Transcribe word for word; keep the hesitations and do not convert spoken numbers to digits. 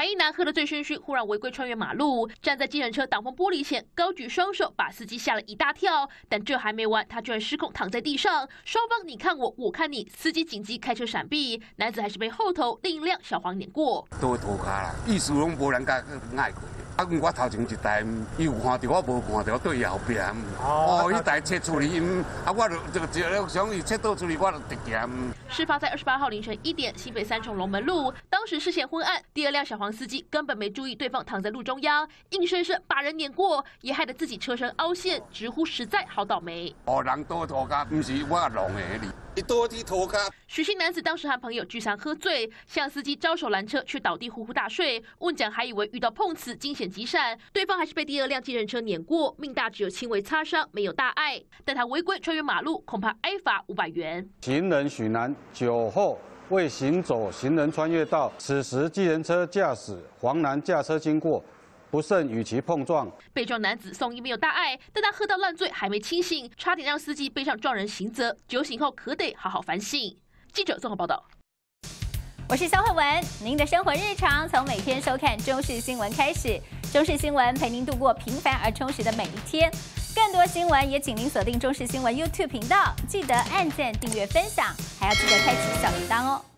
白衣男喝得醉醺醺，忽然违规穿越马路，站在计程车挡风玻璃前，高举双手，把司机吓了一大跳。但这还没完，他居然失控躺在地上，双方你看我，我看你，司机紧急开车闪避，男子还是被后头另一辆小黄碾过。 都涂骹啦，意思拢无人甲爱过。 啊！我头前一台，伊有看到我，无看到对伊后边。哦，伊台切处理，啊，我就就就想伊切倒处理，我就直行。 事发在二十八号凌晨一点，新北三重龙门路。当时视线昏暗，第二辆小黄司机根本没注意对方躺在路中央，硬生生把人碾过，也害得自己车身凹陷，直呼实在好倒霉。 哦，人倒涂骹，不是我弄的哩。 一多地涂骹。 许姓男子当时和朋友聚餐喝醉，向司机招手拦车，却倒地呼呼大睡。问讲还以为遇到碰瓷，惊险急闪，对方还是被第二辆计程车碾过，命大只有轻微擦伤，没有大碍。但他违规穿越马路，恐怕挨罚五百元。 行人许男酒后未行走行人穿越道，此时计程车驾驶黄男驾车经过。 不慎与其碰撞， 被撞男子送医没有大碍，但他喝到烂醉还没清醒，差点让司机背上撞人刑责。酒醒后可得好好反省。记者综合报道。 我是肖慧文，您的生活日常从每天收看中视新闻开始，中视新闻陪您度过平凡而充实的每一天。更多新闻也请您锁定中视新闻 YouTube 频道，记得按赞、订阅、分享，还要记得开启小铃铛哦。